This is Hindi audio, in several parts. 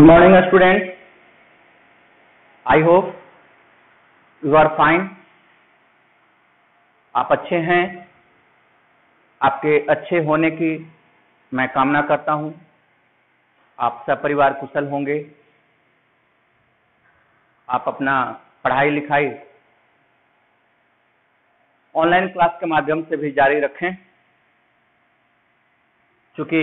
morning, students. I hope you are fine. आप अच्छे हैं. आपके अच्छे होने की मैं कामना करता हूं. आप सब परिवार कुशल होंगे. आप अपना पढ़ाई लिखाई ऑनलाइन क्लास के माध्यम से भी जारी रखें, क्योंकि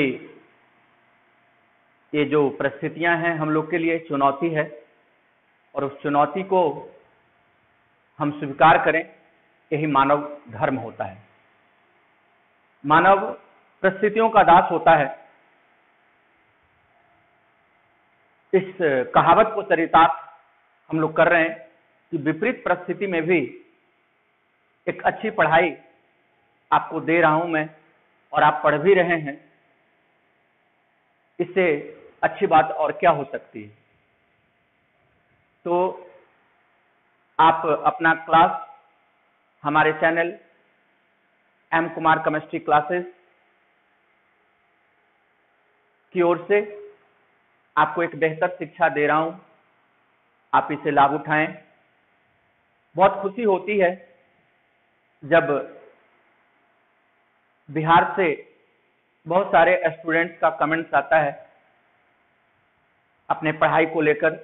ये जो परिस्थितियां हैं हम लोग के लिए चुनौती है और उस चुनौती को हम स्वीकार करें. यही मानव धर्म होता है. मानव परिस्थितियों का दास होता है. इस कहावत को चरितार्थ हम लोग कर रहे हैं कि विपरीत परिस्थिति में भी एक अच्छी पढ़ाई आपको दे रहा हूं मैं और आप पढ़ भी रहे हैं. इससे अच्छी बात और क्या हो सकती है. तो आप अपना क्लास हमारे channel M Kumar chemistry classes की ओर से आपको एक बेहतर शिक्षा दे रहा हूं. आप इसे लाभ उठाएं. बहुत खुशी होती है जब बिहार से बहुत सारे स्टूडेंट्स का कमेंट्स आता है अपने पढ़ाई को लेकर.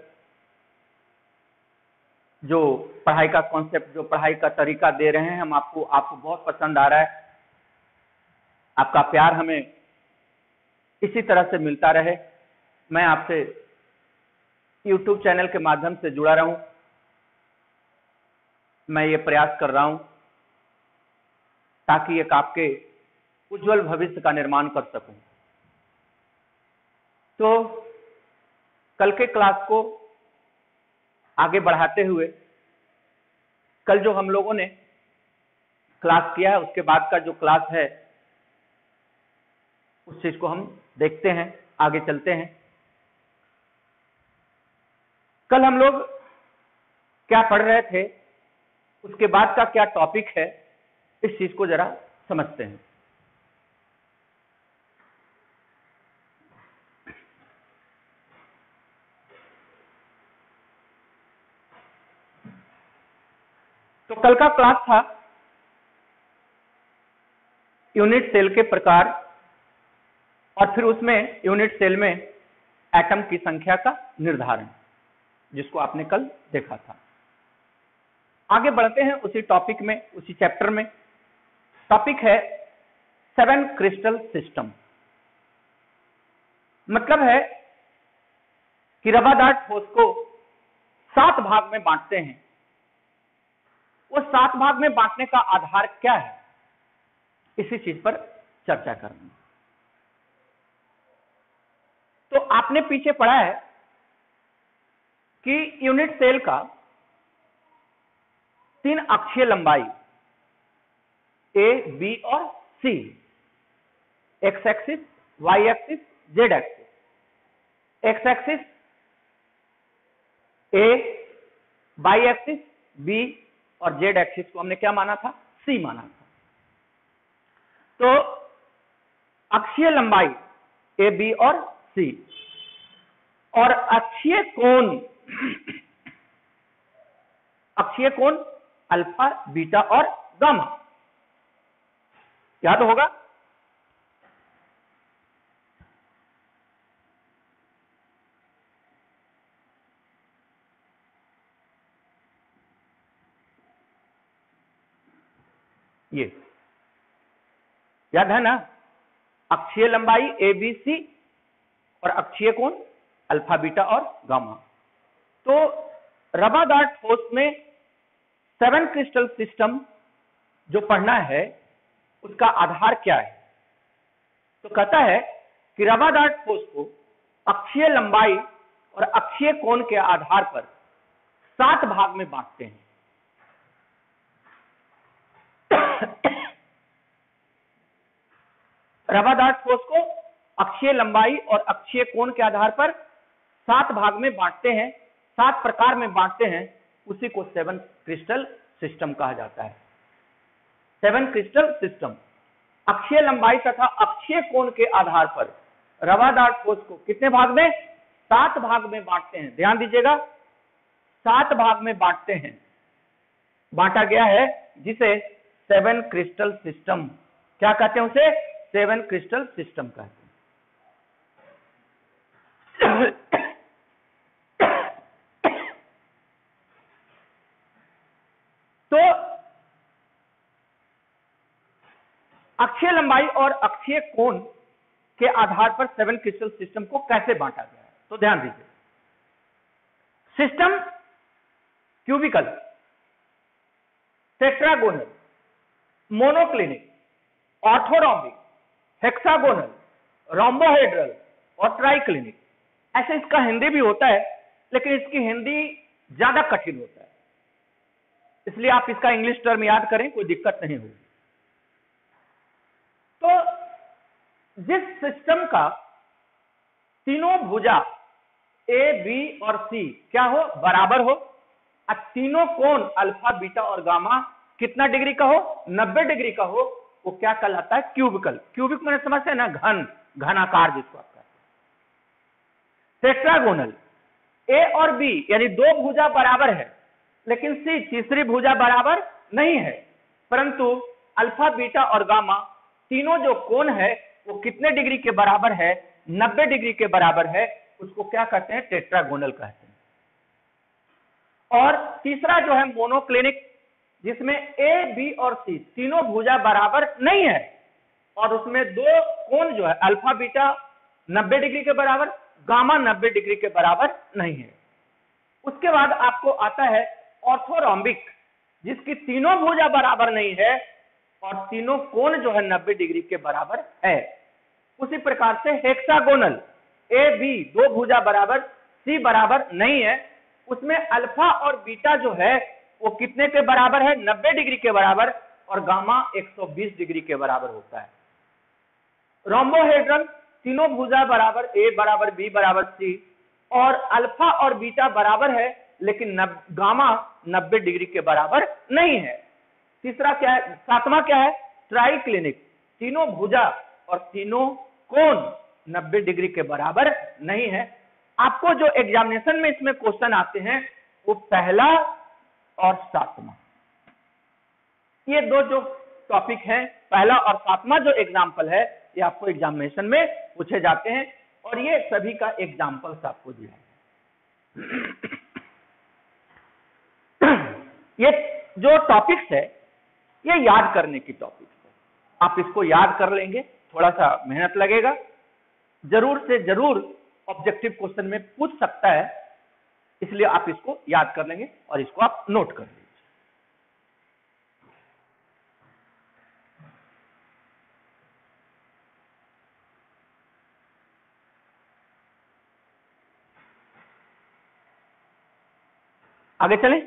जो पढ़ाई का कॉन्सेप्ट, जो पढ़ाई का तरीका दे रहे हैं हम आपको बहुत पसंद आ रहा है. आपका प्यार हमें इसी तरह से मिलता रहे. मैं आपसे YouTube चैनल के माध्यम से जुड़ा रहूं. मैं ये प्रयास कर रहा हूं ताकि एक आपके उज्जवल भविष्य का निर्माण कर सकूं. तो कल के क्लास को आगे बढ़ाते हुए, कल जो हम लोगों ने क्लास किया है उसके बाद का जो क्लास है उस चीज को हम देखते हैं, आगे चलते हैं. कल हम लोग क्या पढ़ रहे थे, उसके बाद का क्या टॉपिक है, इस चीज को जरा समझते हैं. तो कल का क्लास था यूनिट सेल के प्रकार और फिर उसमें यूनिट सेल में एटम की संख्या का निर्धारण, जिसको आपने कल देखा था. आगे बढ़ते हैं उसी टॉपिक में, उसी चैप्टर में. टॉपिक है 7 क्रिस्टल सिस्टम. मतलब है कि रवादार ठोस को 7 भाग में बांटते हैं. वो 7 भाग में बांटने का आधार क्या है, इसी चीज पर चर्चा करना. तो आपने पीछे पढ़ा है कि यूनिट सेल का 3 अक्षीय लंबाई ए, बी और C, X axis, Y axis, Z axis. X axis A, Y axis B और जेड एक्सिस को हमने क्या माना था, सी माना था. तो अक्षीय लंबाई ए, बी और सी और अक्षीय कोण अल्फा, बीटा और गामा. याद होगा. ये याद है ना. अक्षीय लंबाई ए, बी, सी और अक्षीय कोण अल्फा, बीटा और गामा. तो रवादार ठोस में 7 क्रिस्टल सिस्टम जो पढ़ना है उसका आधार क्या है. तो कहता है कि रवादार ठोस को अक्षीय लंबाई और अक्षीय कोण के आधार पर 7 भाग में बांटते हैं. रवादार ठोस को अक्षीय लंबाई और अक्षीय कोण के आधार पर 7 भाग में बांटते हैं, 7 प्रकार में बांटते हैं. उसी को 7 क्रिस्टल सिस्टम कहा जाता है. 7 क्रिस्टल सिस्टम अक्षीय लंबाई तथा अक्षीय कोण के आधार पर रवादार ठोस को कितने भाग में, 7 भाग में बांटते हैं, ध्यान दीजिएगा, 7 भाग में बांटते हैं, बांटा गया है, जिसे 7 क्रिस्टल सिस्टम, क्या कहते हैं उसे? 7 क्रिस्टल सिस्टम कहते हैं। तो अक्षीय लंबाई और अक्षीय कोण के आधार पर 7 क्रिस्टल सिस्टम को कैसे बांटा गया है, तो ध्यान दीजिए। System cubical, tetragonal, monoclinic, orthorhombic, hexagonal, rhombohedral और ट्राइक्लिनिक, ऐसे इसका हिंदी भी होता है, लेकिन इसकी हिंदी ज्यादा कठिन होता है, इसलिए आप इसका इंग्लिश टर्म याद करें, कोई दिक्कत नहीं होगी। तो जिस सिस्टम का तीनों भुजा ए, बी और सी क्या हो? बराबर हो, और तीनों कोण अल्फा, बीटा और गामा कितना डिग्री का हो? 90 डिग्री का हो, वो क्या कहलाता है? क्यूबिकल। क्यूबिक मैंने समझते हैं ना, घनाकार जिसको आप कहते हैं। टेट्रागोनल, ए और बी यानी 2 भुजा बराबर है, लेकिन सी तीसरी भुजा बराबर नहीं है, परंतु अल्फा, बीटा और गामा तीनों जो कोण है वो कितने डिग्री के बराबर है? 90 डिग्री के बराबर है, उसको क्या कहते हैं? टेट्रागोनल कहते हैं। और तीसरा जो है मोनोक्लिनिक, जिसमें ए, बी और सी तीनों भुजा बराबर नहीं है, और उसमें 2 कोण जो है अल्फा, बीटा 90 डिग्री के बराबर, गामा 90 डिग्री के बराबर नहीं है। उसके बाद आपको आता है ऑर्थोरॉम्बिक, जिसकी तीनों भुजा बराबर नहीं है और तीनों कोण जो है 90 डिग्री के बराबर है। उसी प्रकार से हेक्सागोनल, ए, बी 2 भुजा बराबर, सी बराबर नहीं है, उसमें अल्फा और बीटा जो है वो कितने के बराबर है? 90 डिग्री के बराबर, और गामा 120 डिग्री के बराबर होता है। रोम्बोहेड्रल, तीनों भुजा बराबर, ए बराबर, बी बराबर, सी, और अल्फा और बीटा बराबर है, लेकिन गामा 90 डिग्री के बराबर नहीं है। तीसरा क्या है? 7वां क्या है? ट्राइक्लिनिक, तीनों भुजा और तीनों कोण 90 डिग्री के बराबर नहीं है। आपको जो एग्जामिनेशन में इसमें क्वेश्चन आते हैं वो पहला और 7वां, ये दो जो टॉपिक हैं, पहला और 7वां जो एग्जाम्पल है, ये आपको एग्जामिनेशन में पूछे जाते हैं, और ये सभी का एग्जाम्पल्स आपको दिया है। ये जो टॉपिक्स है ये याद करने की टॉपिक्स है, आप इसको याद कर लेंगे, थोड़ा सा मेहनत लगेगा, जरूर से जरूर ऑब्जेक्टिव क्वेश्चन में पूछ सकता है, इसलिए आप इसको याद कर लेंगे और इसको आप नोट कर लीजिए। आगे चलें।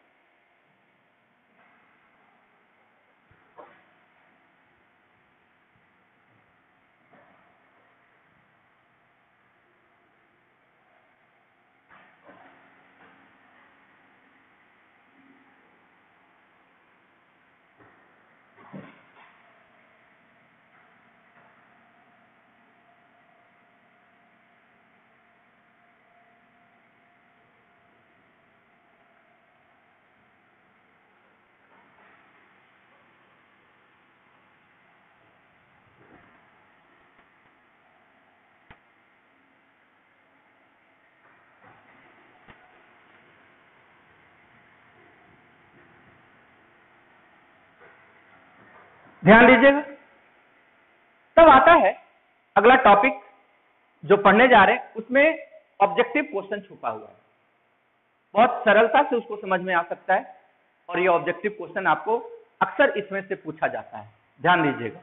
ध्यान दीजिएगा। तब आता है अगला टॉपिक जो पढ़ने जा रहे हैं, उसमें ऑब्जेक्टिव क्वेश्चन छुपा हुआ है, बहुत सरलता से उसको समझ में आ सकता है, और ये ऑब्जेक्टिव क्वेश्चन आपको अक्सर इसमें से पूछा जाता है। ध्यान दीजिएगा।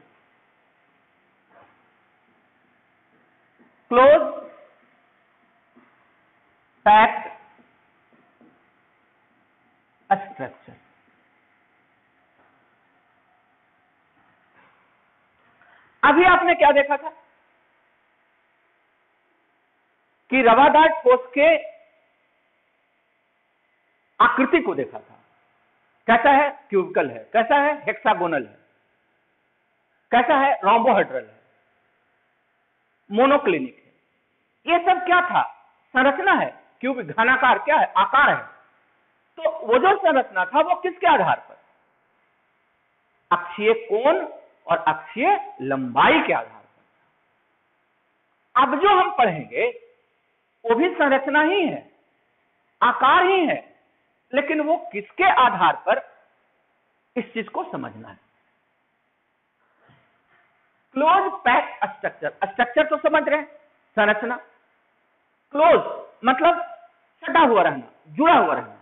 क्लोज पैक्ड स्ट्रक्चर, अभी आपने क्या देखा था कि रवादार ठोस के आकृति को देखा था, कैसा है? क्यूबिकल है, कैसा है? हेक्सागोनल है, कैसा है? रोम्बोहेड्रल है, मोनोक्लिनिक है। ये सब क्या था? संरचना है, क्यूब घनाकार क्या है, आकार है। तो वो जो संरचना था वो किसके आधार पर, अक्षीय कोण और अक्षीय लंबाई के आधार पर। अब जो हम पढ़ेंगे वो भी संरचना ही है, आकार ही है, लेकिन वो किसके आधार पर, इस चीज को समझना है। क्लोज पैक स्ट्रक्चर, स्ट्रक्चर तो समझ रहे हैं, संरचना। क्लोज मतलब सटा हुआ रहना, जुड़ा हुआ रहना।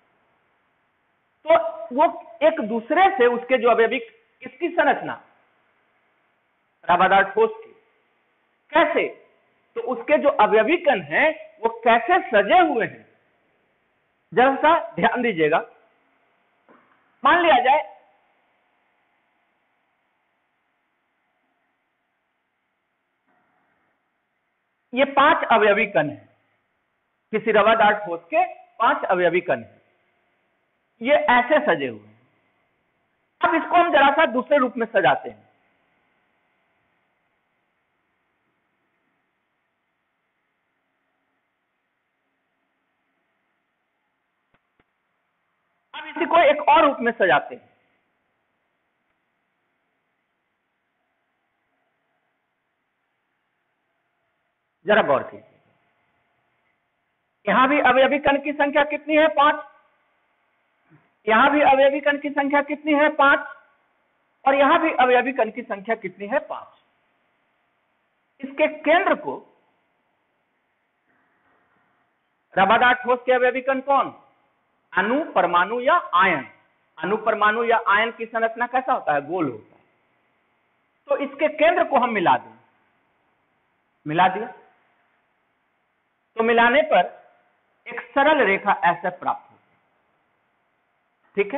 तो वो एक दूसरे से उसके जो अवयवी, किसकी संरचना, रवादार ठोस की, कैसे, तो उसके जो अवयवी कण हैं वो कैसे सजे हुए हैं, जरा सा ध्यान दीजिएगा। मान लिया जाए ये 5 अवयवी कण है, किसी रवादार ठोस के 5 अवयवी कण है, ये ऐसे सजे हुए हैं। अब इसको हम जरा सा दूसरे रूप में सजाते हैं। अब इसी को एक और रूप में सजाते हैं। जरा गौर कीजिए, यहां भी अवयवी कण की संख्या कितनी है, 5। यहां भी अवयवी कण की संख्या कितनी है, 5। और यहां भी अवयवी कण की संख्या कितनी है, 5। इसके केंद्र को रवादार ठोस के अवयवी कण कौन, अणु, परमाणु या आयन। अणु, परमाणु या आयन की संरचना कैसा होता है, गोल होता है। तो इसके केंद्र को हम मिला दें, मिला दिया, तो मिलाने पर एक सरल रेखा ऐसे प्राप्त होती है। ठीक है,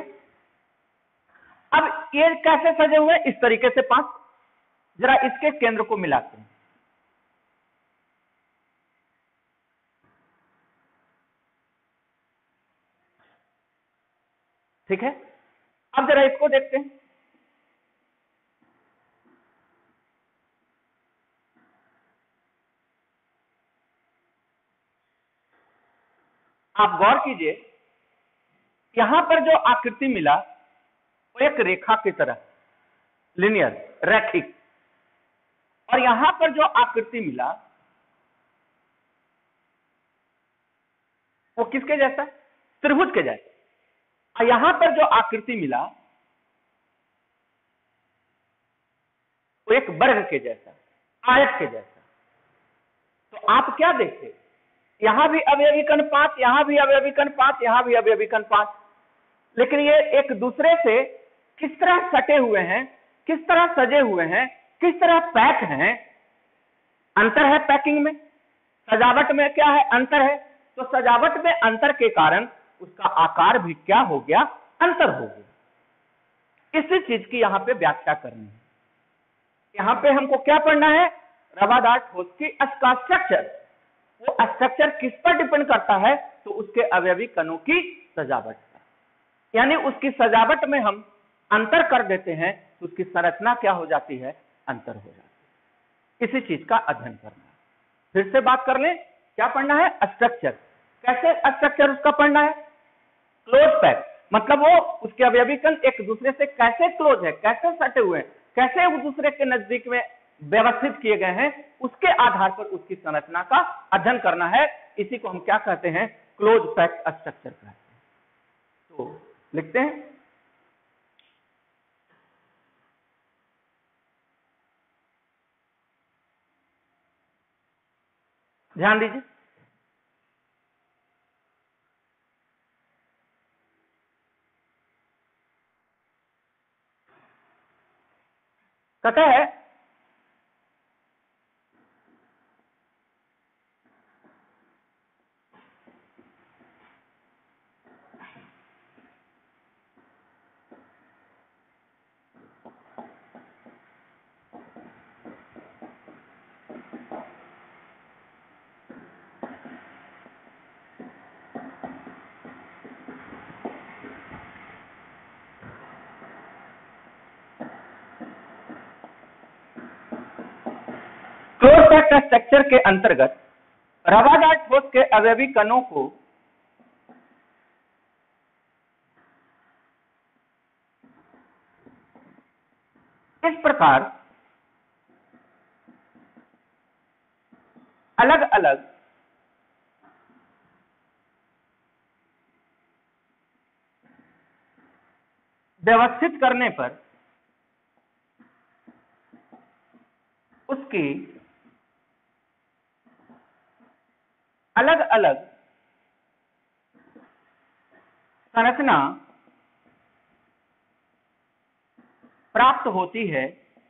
अब ये कैसे सजे हुए, इस तरीके से 5। जरा इसके केंद्र को मिलाते हैं। ठीक है, अब जरा इसको देखते हैं। आप गौर कीजिए, यहां पर जो आकृति मिला वो एक रेखा की तरह, लिनियर, रैखिक। और यहां पर जो आकृति मिला वो किसके जैसा, त्रिभुज के जैसा। और यहां पर जो आकृति मिला वो एक वर्ग के जैसा, आयत के जैसा। तो आप क्या देखते, यहां भी अवयवी कण 5, यहां भी अवयवी कण 5, यहां भी अवयवी कण 5, लेकिन ये एक दूसरे से किस तरह सटे हुए हैं, किस तरह सजे हुए हैं, किस तरह पैक हैं। अंतर है पैकिंग में, सजावट में क्या है, अंतर है। तो सजावट में अंतर के कारण उसका आकार भी क्या हो गया, अंतर हो गया। इसी चीज की यहां पे व्याख्या करनी है। यहां पे हमको क्या पढ़ना है, रवादार ठोस की स्ट्रक्चर। वो स्ट्रक्चर किस पर डिपेंड करता है, तो उसके अवयवी कणों की सजावट पर। यानी उसकी सजावट में हम अंतर कर देते हैं तो उसकी संरचना क्या हो जाती है, अंतर हो जाती है। इसी चीज का अध्ययन करना है। फिर से बात कर लें, क्या पढ़ना है, स्ट्रक्चर। कैसे स्ट्रक्चर उसका पढ़ना है, क्लोज पैक, मतलब वो उसके अवयवी कण एक दूसरे से कैसे क्लोज है, कैसे सटे हुए हैं, कैसे एक दूसरे के नजदीक में व्यवस्थित किए गए हैं, उसके आधार पर उसकी संरचना का अध्ययन करना है। इसी को हम क्या कहते हैं, क्लोज पैक स्ट्रक्चर कहते हैं। तो लिखते हैं, ध्यान दीजिए। कहता है क्लोज पैक स्ट्रक्चर के अंतर्गत रवादार ठोस के अवयवी कणों को इस प्रकार अलग अलग व्यवस्थित करने पर उसकी अलग अलग संरचना प्राप्त होती है,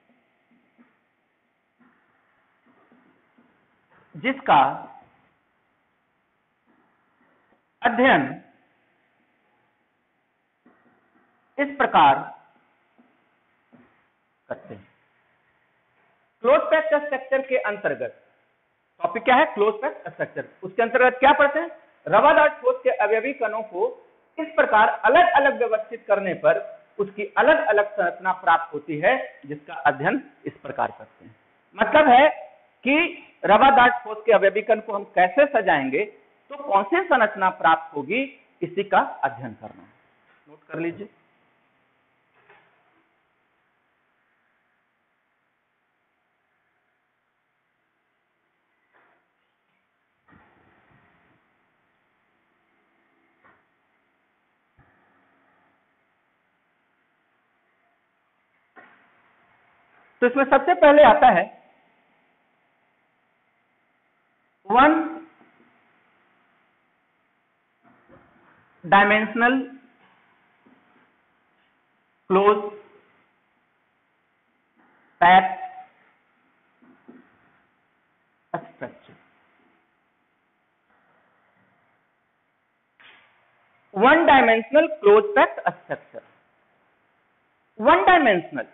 जिसका अध्ययन इस प्रकार करते हैं। क्लोज पैक्ड स्ट्रक्चर के अंतर्गत टॉपिक क्या है? Close packed structure. उसके अंतर्गत क्या पढ़ते हैं? रवादार ठोस के अवयवी कणों को इस प्रकार अलग अलग व्यवस्थित करने पर उसकी अलग अलग संरचना प्राप्त होती है, जिसका अध्ययन इस प्रकार करते हैं। मतलब है कि रवादार ठोस के अवयवी कण को हम कैसे सजाएंगे तो कौन सी संरचना प्राप्त होगी, इसी का अध्ययन करना है। नोट कर लीजिए। तो इसमें सबसे पहले आता है one dimensional close packed structure. One dimensional close packed structure. One dimensional,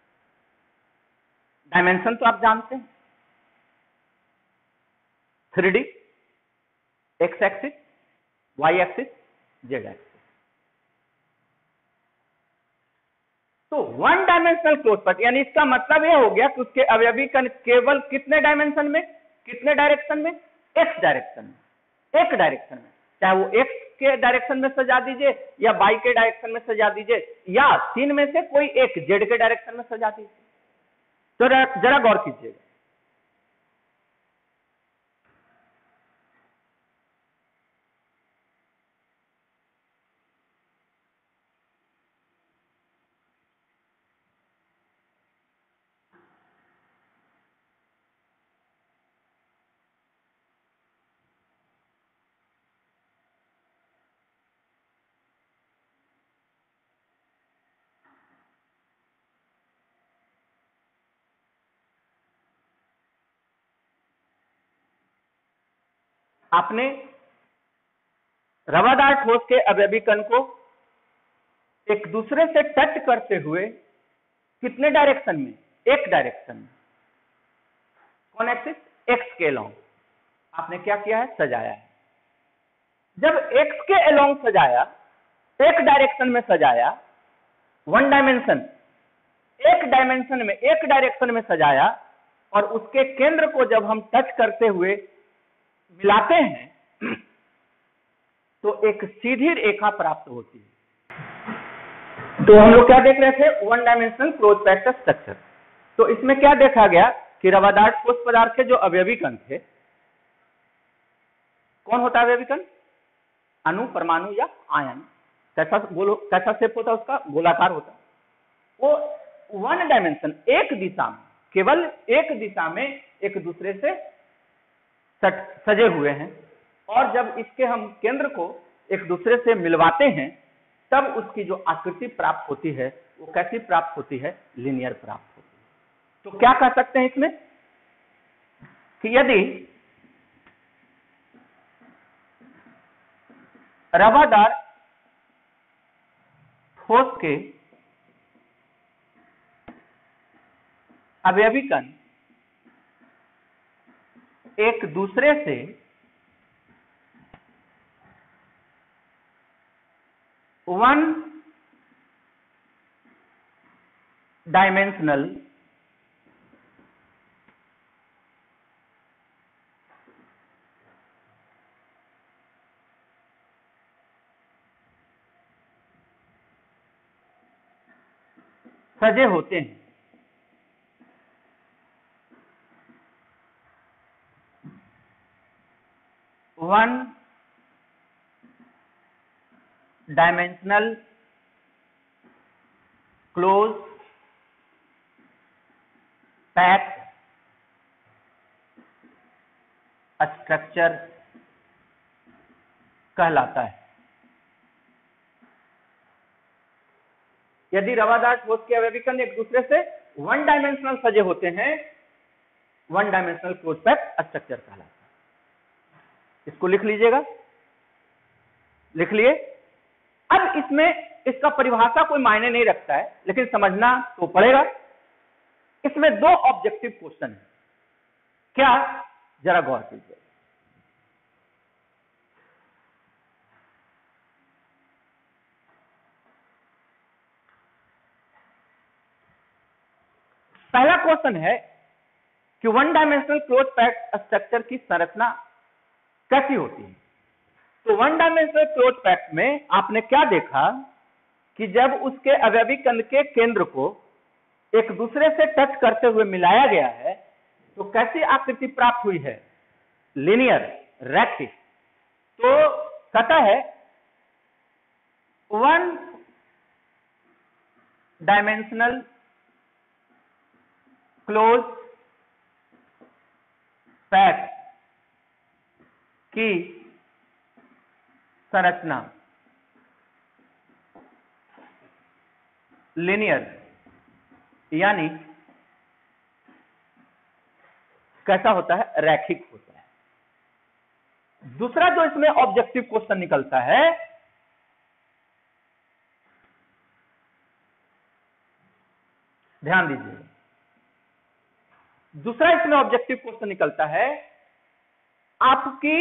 dimension तो आप जानते हैं, 3D, X axis, Y axis, Z axis. तो वन डायमेंशनल क्लोज पैक्ड यानी इसका मतलब यह हो गया कि उसके अवयवी कण केवल कितने डायमेंशन में, कितने डायरेक्शन में? एक्स डायरेक्शन में, एक डायरेक्शन में। चाहे वो एक्स के डायरेक्शन में सजा दीजिए या वाई के डायरेक्शन में सजा दीजिए, या तीन में से कोई एक जेड के डायरेक्शन में सजा दीजिए। तो जरा गौर कीजिएगा। आपने रवादार ठोस के अवयवी कण को एक दूसरे से टच करते हुए कितने डायरेक्शन में? एक डायरेक्शन में। कौन एक्सिस? एक्स के अलोंग आपने क्या किया है? सजाया है। जब एक्स के अलोंग सजाया, एक डायरेक्शन में सजाया, वन डायमेंशन, एक डायमेंशन में, एक डायरेक्शन में सजाया, और उसके केंद्र को जब हम टच करते हुए मिलाते हैं तो एक सीधी रेखा प्राप्त होती है। तो हम लोग क्या देख रहे थे? One dimensional close packed structure. तो इसमें क्या देखा गया कि रवादार ठोस पदार्थ के जो अवयवी कण थे, कौन होता है अवयवी कण? अणु, परमाणु या आयन। कैसा शेप होता है उसका? गोलाकार होता है। वो वन डायमेंशन, एक दिशा में, केवल एक दिशा में एक दूसरे से सजे हुए हैं, और जब इसके हम केंद्र को एक दूसरे से मिलवाते हैं तब उसकी जो आकृति प्राप्त होती है वो कैसी प्राप्त होती है? लीनियर प्राप्त होती है। तो क्या कह सकते हैं इसमें कि यदि रवादार ठोस के अवयवी कण एक दूसरे से वन डायमेंशनल सजे होते हैं। One dimensional close packed structure कहलाता है। यदि रवादार ठोस के अवयवी कण एक दूसरे से वन डायमेंशनल सजे होते हैं, one dimensional close packed structure कहलाता है। इसको लिख लीजिएगा, लिख लिए। अब इसमें इसका परिभाषा कोई मायने नहीं रखता है, लेकिन समझना तो पड़ेगा। इसमें दो ऑब्जेक्टिव क्वेश्चन है, क्या, जरा गौर कीजिए। पहला क्वेश्चन है कि one dimensional close packed structure की संरचना कैसी होती है। तो वन डायमेंशनल क्लोज पैक्ड में आपने क्या देखा कि जब उसके अवयवी कण के केंद्र को एक दूसरे से टच करते हुए मिलाया गया है तो कैसी आकृति प्राप्त हुई है, लीनियर, रैखिक। तो कहता है वन डायमेंशनल क्लोज पैक्ड की संरचना लीनियर यानी कैसा होता है, रैखिक होता है। दूसरा जो इसमें ऑब्जेक्टिव क्वेश्चन निकलता है, ध्यान दीजिए, दूसरा इसमें ऑब्जेक्टिव क्वेश्चन निकलता है आपकी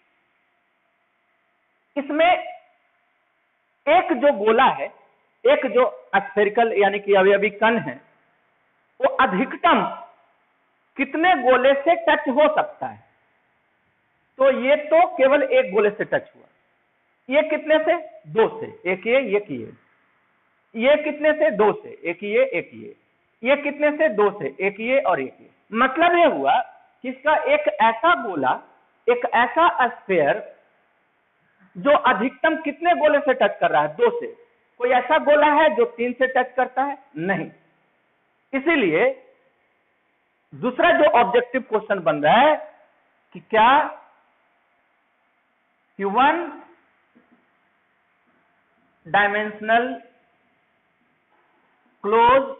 इसमें एक जो गोला है, एक जो स्फेरिकल यानी कि अवयवी कण है, वो अधिकतम कितने गोले से टच हो सकता है। तो ये तो केवल एक गोले से टच हुआ, ये कितने से, दो से, एक ये कितने से, दो से, एक ये कितने से, दो से, एक ये और एक ये। मतलब ये हुआ कि इसका एक ऐसा गोला, एक ऐसा स्फीयर जो अधिकतम कितने गोले से टच कर रहा है, दो से। कोई ऐसा गोला है जो तीन से टच करता है, नहीं। इसीलिए दूसरा जो ऑब्जेक्टिव क्वेश्चन बन रहा है कि क्या कि one dimensional close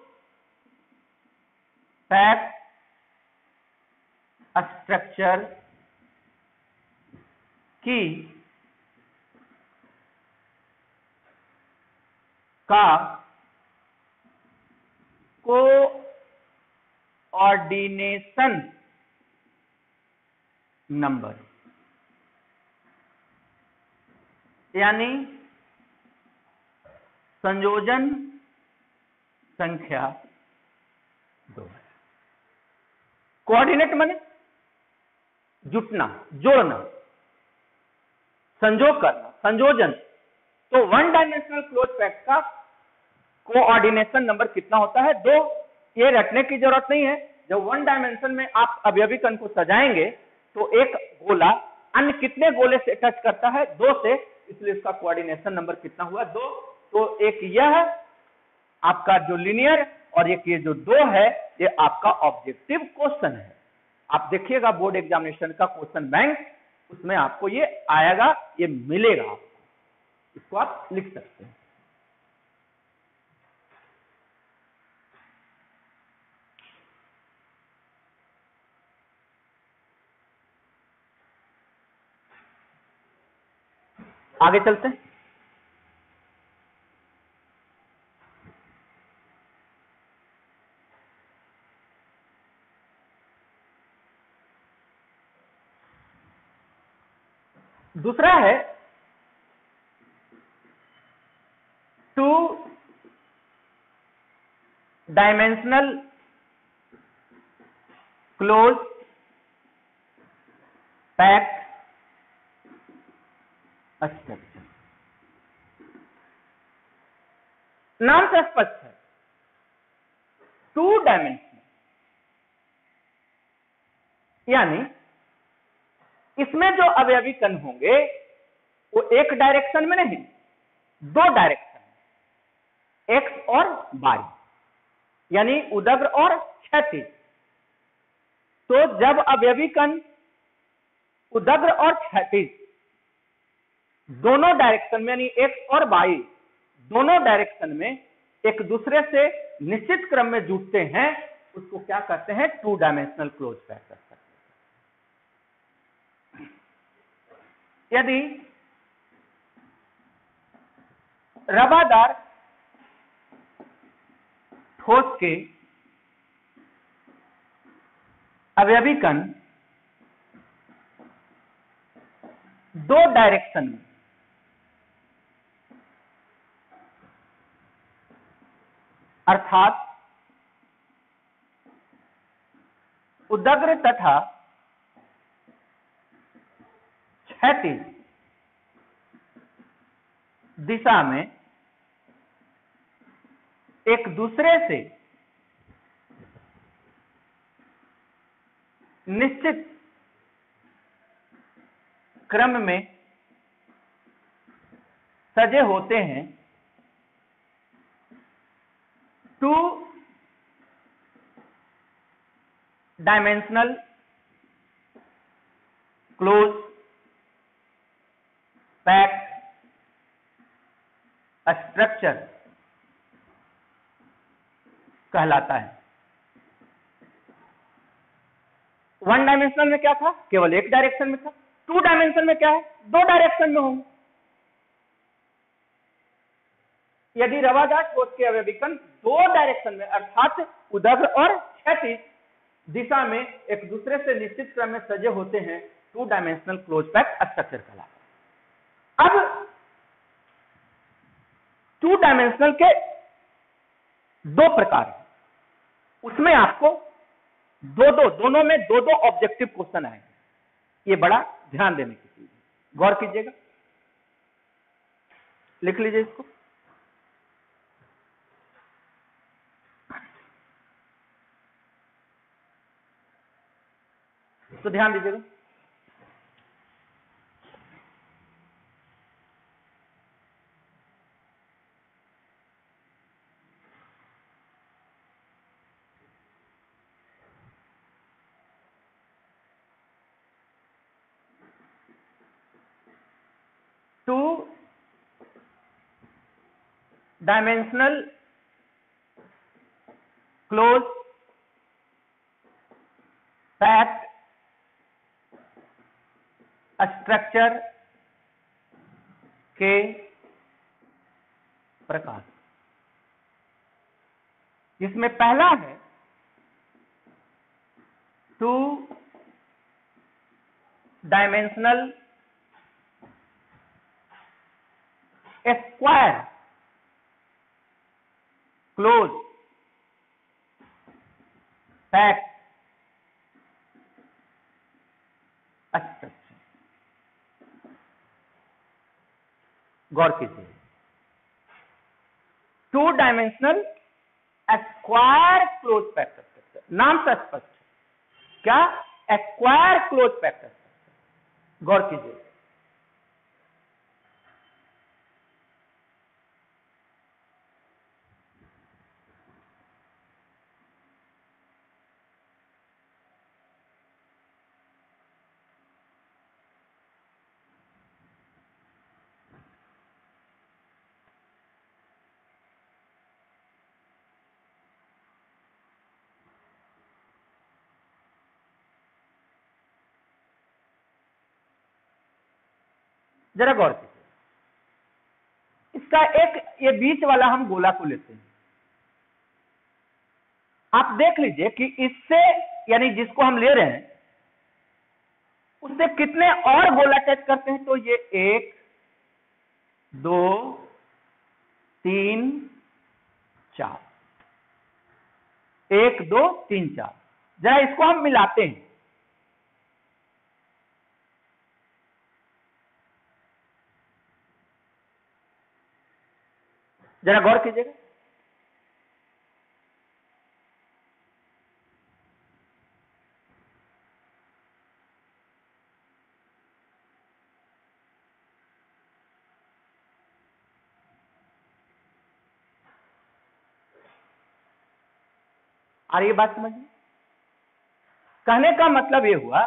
packed structure की का कोऑर्डिनेशन नंबर यानी संयोजन संख्या 2 है। कोऑर्डिनेट माने जुटना, जोड़ना, संजोग करना, संयोजन। तो वन डायमेंशनल क्लोज पैक्ड का कोऑर्डिनेशन नंबर कितना होता है, 2। ये रटने की जरूरत नहीं है। जब वन डायमेंशन में आप अवयवी कण को सजाएंगे तो एक गोला अन्य कितने गोले से टच करता है, 2 से, इसलिए इसका कोऑर्डिनेशन नंबर कितना हुआ, 2। तो एक यह आपका जो लीनियर और एक ये जो 2 है, ये आपका ऑब्जेक्टिव क्वेश्चन है। आप देखिएगा बोर्ड एग्जामिनेशन का क्वेश्चन बैंक, उसमें आपको ये आएगा, ये मिलेगा आपको, इसको आप लिख सकते हैं। आगे चलते हैं। दूसरा है 2 डायमेंशनल क्लोज पैक्ड स्ट्रक्चर। नाम से स्पष्ट है टू डायमेंशनल, यानी इसमें जो अवयवी कण होंगे वो एक डायरेक्शन में नहीं, दो डायरेक्शन में, एक्स और वाई, यानी उदग्र और क्षैतिज। तो जब अवयवी कण उदग्र और क्षैतिज दोनों डायरेक्शन में, यानी एक्स और वाई दोनों डायरेक्शन में एक दूसरे से निश्चित क्रम में जुड़ते हैं, उसको क्या कहते हैं? Two dimensional close packed. यदि रवादार ठोस के अवयवी कण दो डायरेक्शन में, अर्थात उदग्र तथा क्षैतिज दिशा में एक दूसरे से निश्चित क्रम में सजे होते हैं, two dimensional close packed structure कहलाता है। वन डायमेंशनल में क्या था? केवल एक डायरेक्शन में था। टू डायमेंशन में क्या है? दो डायरेक्शन में होंगे। यदि रवादार ठोस के अवयवी कण दो डायरेक्शन में, अर्थात उदग्र और क्षैतिज दिशा में एक दूसरे से निश्चित क्रम में सजे होते हैं, two dimensional close packed structure कहलाता है। अब टू डायमेंशनल के दो प्रकार हैं, उसमें आपको दोनों में दो ऑब्जेक्टिव क्वेश्चन आएंगे। ये बड़ा ध्यान देने की चीज है, गौर कीजिएगा, लिख लीजिए इसको। तो ध्यान दीजिएगा, two dimensional close packed structure के प्रकार, जिसमें पहला है two dimensional square close packed structure. गौर कीजिए, two dimensional square close packed structure, नाम से स्पष्ट है क्या? Square close packed structure. गौर कीजिए, जरा गौर कीजिए, इसका एक ये बीच वाला हम गोला को लेते हैं। आप देख लीजिए कि इससे, यानी जिसको हम ले रहे हैं, उससे कितने और गोला टच करते हैं। तो ये 1 2 3 4, 1 2 3 4। जरा इसको हम मिलाते हैं, जरा गौर कीजिएगा, आ रही है बात समझ में? कहने का मतलब ये हुआ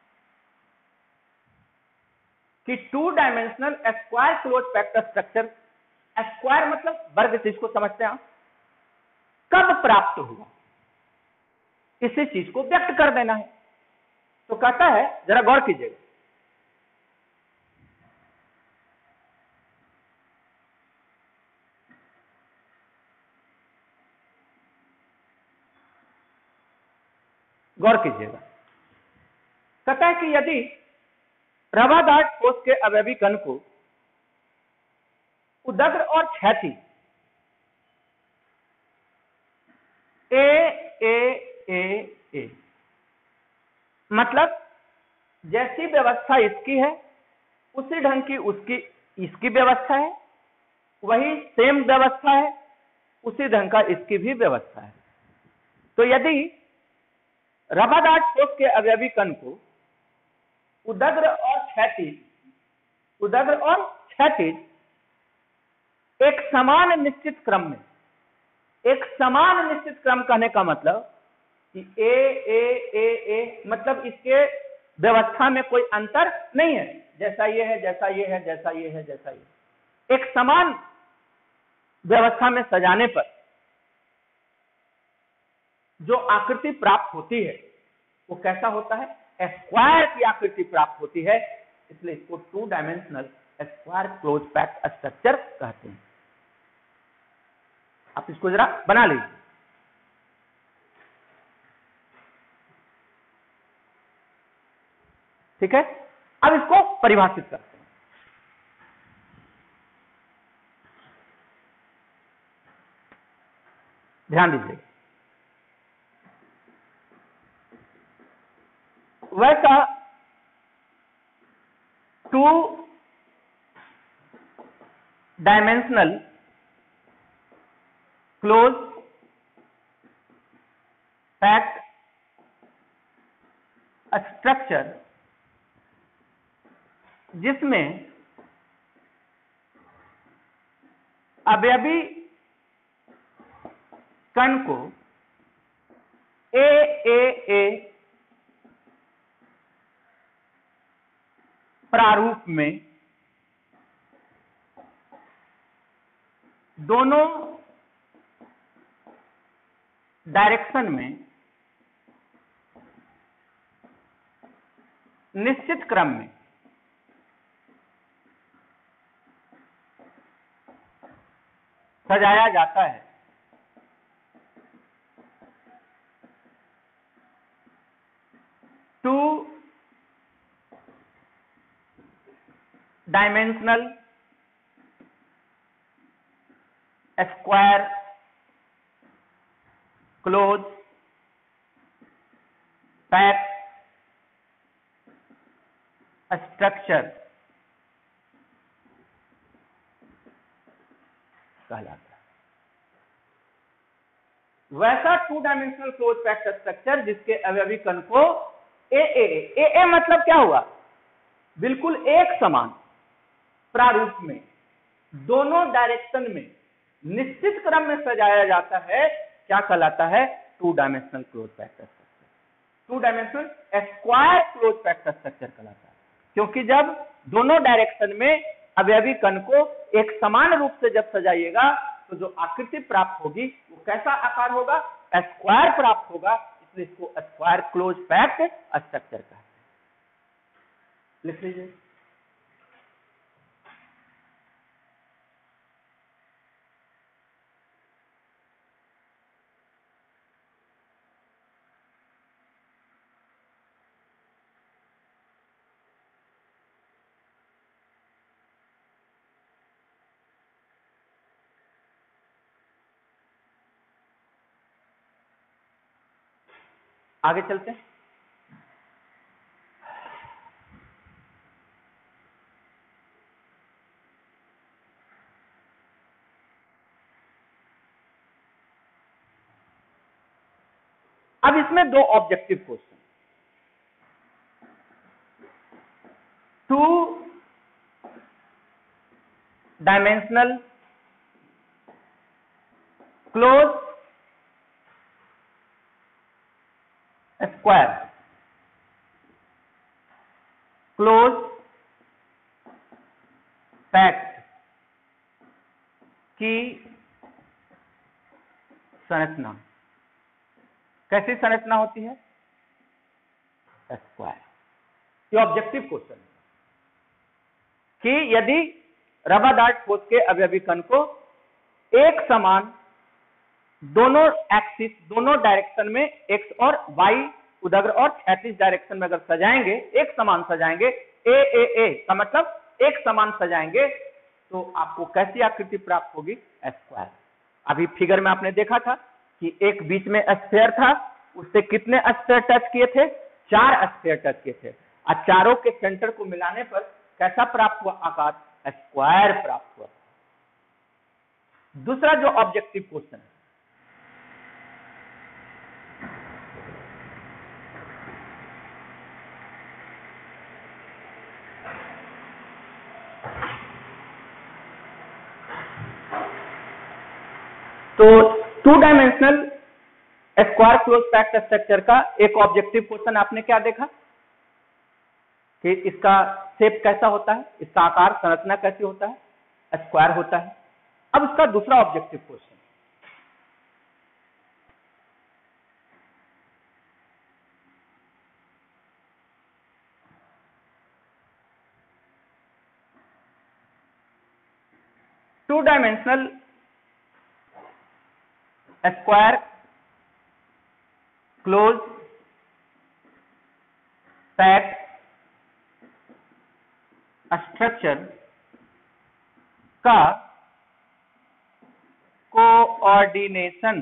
कि 2 dimensional square close packed structure, square मतलब वर्ग, चीज को समझते हैं आप, कब प्राप्त हुआ, इसी चीज को व्यक्त कर देना है। तो कहता है, जरा गौर कीजिएगा, गौर कीजिएगा। कहता है कि यदि रवादार ठोस के अवयवी कण को उदग्र और क्षैतिज ए ए ए ए, मतलब जैसी व्यवस्था इसकी है उसी ढंग की उसकी इसकी व्यवस्था है, वही सेम व्यवस्था है, उसी ढंग का इसकी भी व्यवस्था है। तो यदि रवादार ठोस के अवयवी कण को उदग्र और क्षैतिज, उदग्र और क्षैतिज एक समान निश्चित क्रम में, एक समान निश्चित क्रम कहने का मतलब कि ए ए ए ए, मतलब इसके व्यवस्था में कोई अंतर नहीं है, जैसा ये है जैसा ये है जैसा ये है जैसा ये, एक समान व्यवस्था में सजाने पर जो आकृति प्राप्त होती है वो कैसा होता है, स्क्वायर की आकृति प्राप्त होती है, इसलिए इसको 2 dimensional square close packed structure कहते हैं। आप इसको जरा बना लीजिए। ठीक है, अब इसको परिभाषित करते हैं। ध्यान दीजिए, वैसा 2 डायमेंशनल क्लोज पैक्ट स्ट्रक्चर जिसमें अवयवी कण को ए ए ए प्रारूप में दोनों डायरेक्शन में निश्चित क्रम में सजाया जाता है, two dimensional square close packed structure कहलाता है। वैसा 2 डायमेंशनल क्लोज पैक्ट स्ट्रक्चर जिसके अवयवी कण को ए मतलब क्या हुआ, बिल्कुल एक समान प्रारूप में दोनों डायरेक्शन में निश्चित क्रम में सजाया जाता है, क्या कहलाता है, 2 dimensional close packed structure, 2 dimensional square close packed structure कहलाता है। क्योंकि जब दोनों डायरेक्शन में अवयवी कण को एक समान रूप से जब सजाइएगा तो जो आकृति प्राप्त होगी वो कैसा आकार होगा, स्क्वायर प्राप्त होगा, इसलिए इसको स्क्वायर क्लोज पैक्ट स्ट्रक्चर कहते हैं। लिख लीजिए। आगे चलते हैं। अब इसमें 2 objective question, 2 dimensional close square close packed की संरचना कैसी संरचना होती है? स्क्वायर। ये ऑब्जेक्टिव क्वेश्चन है कि यदि रबरदार ठोस के अवयवी कण को एक समान दोनों एक्सिस, दोनों डायरेक्शन में एक्स और वाई, उदग्र और क्षैतिज डायरेक्शन में अगर सजाएंगे, एक समान सजाएंगे, ए का मतलब एक समान सजाएंगे, तो आपको कैसी आकृति प्राप्त होगी? स्क्वायर। अभी फिगर में आपने देखा था कि एक बीच में स्फीयर था, उससे कितने स्फीयर टच किए थे? 4 स्फीयर टच किए थे, और चारों के सेंटर को मिलाने पर कैसा प्राप्त हुआ आकार? स्क्वायर प्राप्त हुआ। दूसरा जो ऑब्जेक्टिव क्वेश्चन है, तो 2 dimensional square close packed structure का एक ऑब्जेक्टिव क्वेश्चन आपने क्या देखा कि इसका शेप कैसा होता है, इसका आकार, संरचना कैसी होता है? स्क्वायर होता है। अब इसका दूसरा objective question, two dimensional square close packed structure का कोऑर्डिनेशन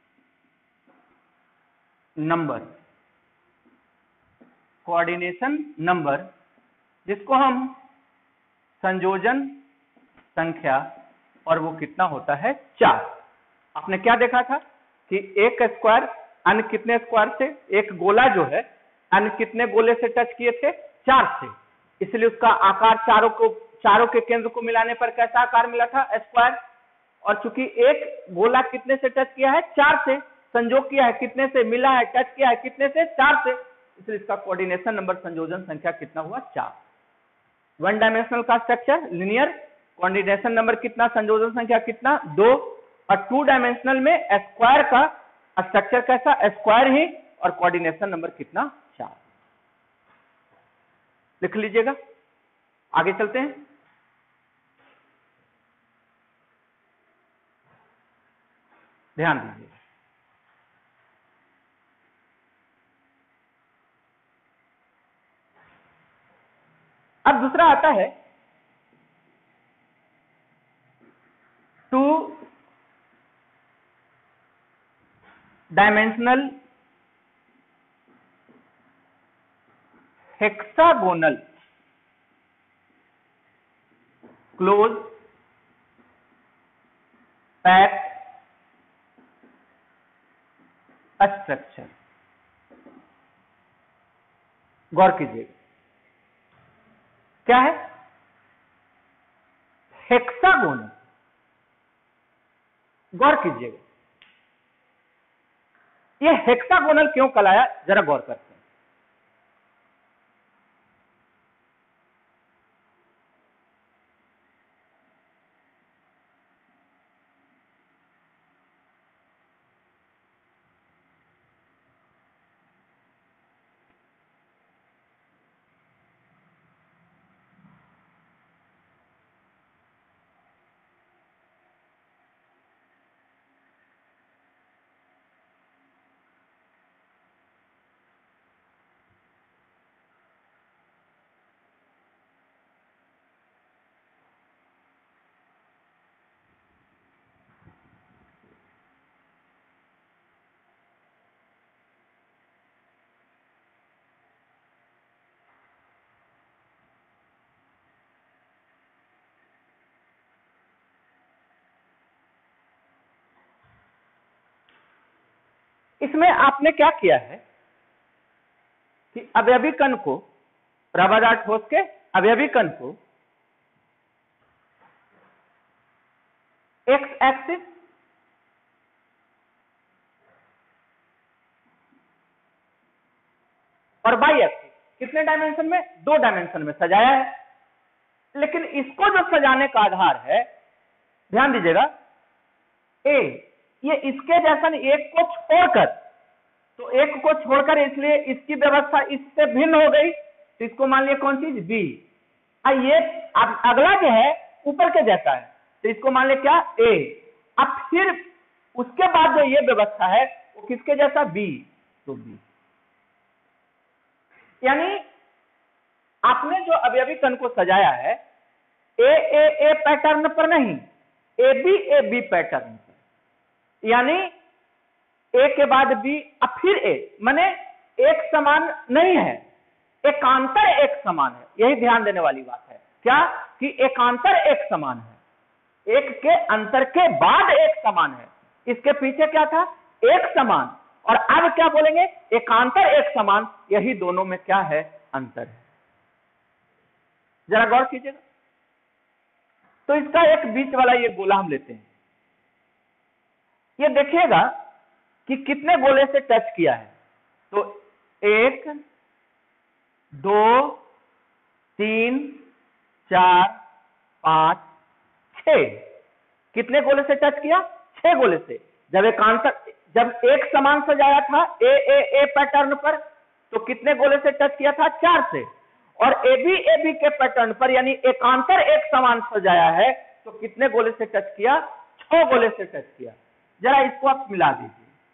नंबर, जिसको हम संयोजन संख्या, और वो कितना होता है? 4। आपने क्या देखा था कि एक स्क्वायर अन्य कितने स्क्वायर से, एक गोला जो है अन्य कितने गोले से टच किए थे? 4 से। इसलिए उसका आकार चारों के केंद्र को मिलाने पर कैसा आकार मिला था? स्क्वायर। और चूंकि एक गोला कितने से टच किया है? 4 से। संयोग किया है कितने से? मिला है, टच किया है कितने से? 4 से। इसलिए इसका कोऑर्डिनेशन नंबर, संयोजन संख्या कितना हुआ? 4। 1 डायमेंशनल का स्ट्रक्चर लिनियर, कोऑर्डिनेशन नंबर कितना, संयोजन संख्या कितना? 2। और 2 डायमेंशनल में स्क्वायर का स्ट्रक्चर कैसा? स्क्वायर ही, और कोऑर्डिनेशन नंबर कितना? 4। लिख लीजिएगा, आगे चलते हैं। ध्यान दीजिए, अब दूसरा आता है 2 dimensional hexagonal close packed structure. गौर कीजिएगा, क्या है? हेक्सागोनल। गौर कीजिएगा, ये हेक्सागोनल क्यों कहलाया, जरा गौर करते हैं। इसमें आपने क्या किया है कि अवयवी कण को, रबरदार ठोस के अवयवी कण को एक्स एक्सिस, और बाई एक्सिस कितने डायमेंशन में? 2 डायमेंशन में सजाया है। लेकिन इसको जो सजाने का आधार है, ध्यान दीजिएगा, ए, ये इसके जैसा नहीं, एक को छोड़कर, तो एक को छोड़कर इसलिए इसकी व्यवस्था इससे भिन्न हो गई, तो इसको मान लिया कौन चीज? बी। ये अब अगला जो है ऊपर के जैसा है, तो इसको मान लिया क्या? ए। अब फिर उसके बाद जो ये व्यवस्था है वो किसके जैसा? बी, तो बी। यानी आपने जो अवयवी कण को सजाया है ए पैटर्न पर नहीं, ए बी पैटर्न पर, यानी ए के बाद बी, अब फिर ए, माने एक समान नहीं है, एकांतर एक समान है। यही ध्यान देने वाली बात है, क्या? कि एकांतर एक समान है, एक के अंतर के बाद एक समान है। इसके पीछे क्या था? एक समान, और अब क्या बोलेंगे? एकांतर एक समान। यही दोनों में क्या है? अंतर है। जरा गौर कीजिएगा। तो इसका एक बीच वाला ये गोला हम लेते हैं, ये देखिएगा कि कितने गोले से टच किया है। तो 1 2 3 4 5 6, कितने गोले से टच किया? 6 गोले से। जब एक समान सजाया था ए पैटर्न पर, तो कितने गोले से टच किया था? 4 से। और ए बी के पैटर्न पर, यानी एकांतर एक समान सजाया है, तो कितने गोले से टच किया? 6 गोले से टच किया। जरा इसको आप मिला दीजिए।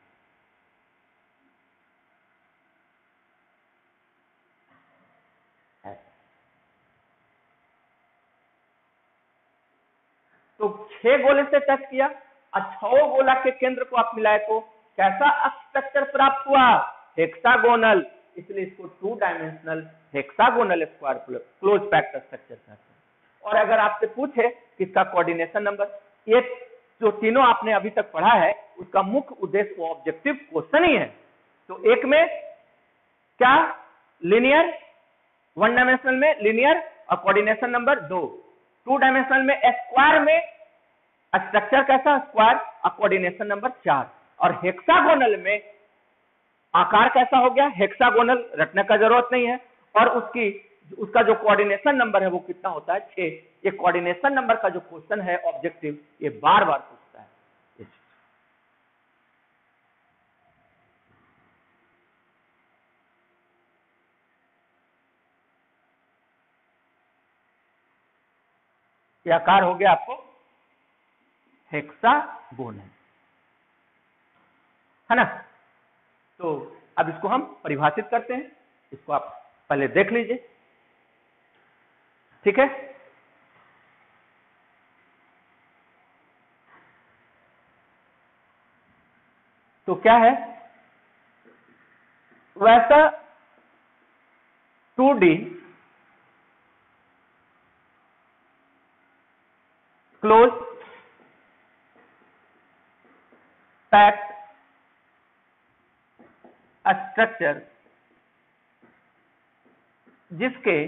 तो 6 गोले से टच किया और 6 गोला के केंद्र को आप मिलाए तो कैसा स्ट्रक्चर प्राप्त हुआ? हेक्सागोनल। इसलिए इसको 2 dimensional hexagonal square close packed structure कहते हैं। और अगर आपसे पूछे कि इसका कोऑर्डिनेशन नंबर, ये जो तीनों आपने अभी तक पढ़ा है उसका मुख्य उद्देश्य वो ऑब्जेक्टिव क्वेश्चन ही है। तो एक में क्या? लीनियर, 1 डायमेंशनल में लीनियर, और कोऑर्डिनेशन नंबर 2 डायमेंशनल में स्क्वायर में स्ट्रक्चर कैसा? स्क्वायर, और कोऑर्डिनेशन नंबर 4। और हेक्सागोनल में आकार कैसा हो गया? हेक्सागोनल। रटने का जरूरत नहीं है। और उसका जो कोऑर्डिनेशन नंबर है वो कितना होता है? 6। ये कोऑर्डिनेशन नंबर का जो क्वेश्चन है ऑब्जेक्टिव, ये बार बार पूछता है। ये आकार हो गया आपको हेक्सागोनल, है ना? तो अब इसको हम परिभाषित करते हैं। इसको आप पहले देख लीजिए, ठीक है? तो क्या है? वैसा 2D क्लोज पैक्ड स्ट्रक्चर जिसके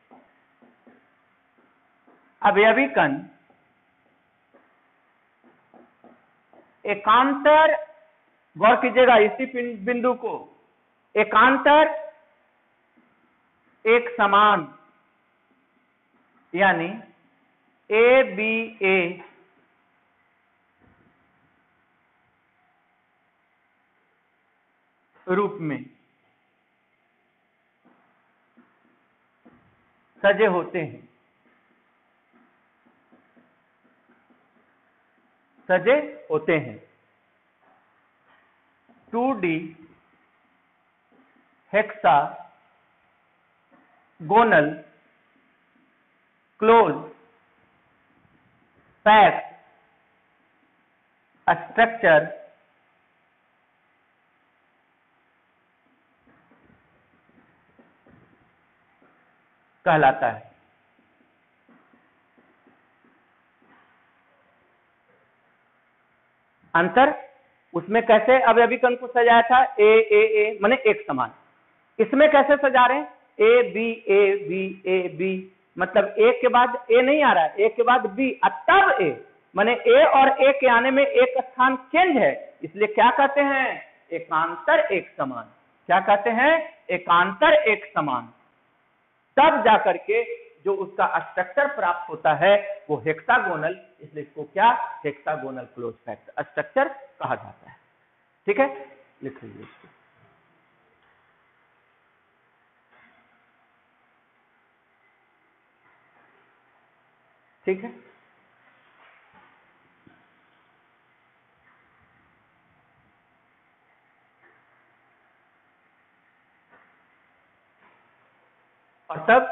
अवयवी कण एकांतर, गौर कीजिएगा इसी बिंदु को, एकांतर एक समान, यानी ए बी ए रूप में सजे होते हैं, सजे होते हैं। 2D hexagonal close packed structure कहलाता है। अंतर उसमें कैसे अवयवी कण को सजाया था? ए माने एक समान। इसमें कैसे सजा रहे हैं? ए बी मतलब ए के बाद ए नहीं आ रहा है, ए के बाद बी, तब ए, माने ए और ए के आने में एक स्थान चेंज है, इसलिए क्या कहते हैं? एकांतर एक समान। क्या कहते हैं, एकांतर एक समान, तब जाकर के जो उसका स्ट्रक्चर प्राप्त होता है वो हेक्सागोनल, इसलिए इसको क्या, हेक्सागोनल क्लोज पैक्ड स्ट्रक्चर कहा जाता है। ठीक है, लिख लीजिए इसको। ठीक है, और तब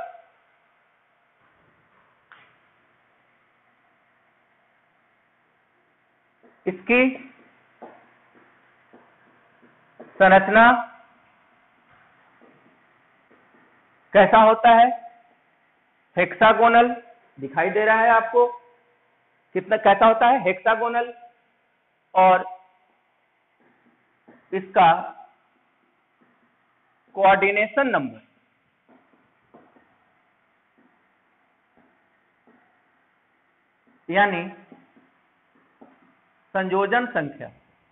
इसकी संरचना कैसा होता है, हेक्सागोनल, दिखाई दे रहा है आपको कितना कैसा होता है, हेक्सागोनल, और इसका कोऑर्डिनेशन नंबर यानी संयोजन संख्या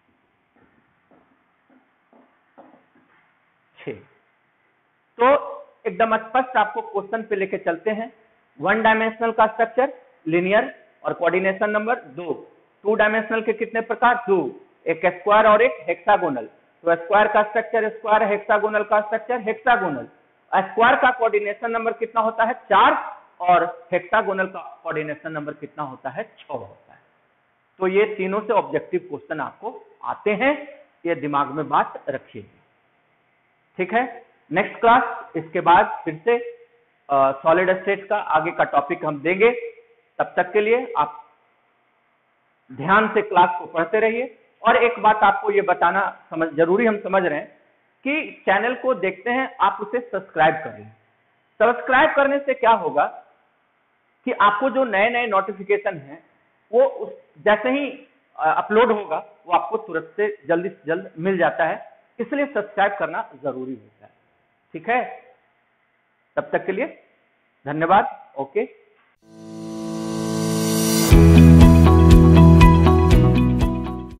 6। तो एकदम स्पष्ट आपको क्वेश्चन पे लेके चलते हैं। 1 डायमेंशनल का स्ट्रक्चर लीनियर और कोऑर्डिनेशन नंबर 2। 2 डायमेंशनल के कितने प्रकार, 2, एक स्क्वायर और एक हेक्सागोनल। तो स्क्वायर का स्ट्रक्चर स्क्वायर, हेक्सागोनल का स्ट्रक्चर हेक्सागोनल। स्क्वायर का कोऑर्डिनेशन नंबर कितना होता है, 4, और हेक्सागोनल का कोऑर्डिनेशन नंबर कितना होता है, 6 होता है। तो ये तीनों से ऑब्जेक्टिव क्वेश्चन आपको आते हैं, ये दिमाग में बात रखिए। ठीक है, नेक्स्ट क्लास इसके बाद फिर से सॉलिड स्टेट का आगे का टॉपिक हम देंगे। तब तक के लिए आप ध्यान से क्लास को पढ़ते रहिए। और एक बात आपको ये बताना जरूरी हम समझ रहे हैं कि चैनल को देखते हैं, आप उसे सब्सक्राइब कर लें। सब्सक्राइब करने से क्या होगा कि आपको जो नए नए नोटिफिकेशन है वो जैसे ही अपलोड होगा वो आपको तुरंत से जल्द मिल जाता है, इसलिए सब्सक्राइब करना जरूरी होता है। ठीक है, तब तक के लिए धन्यवाद। ओके।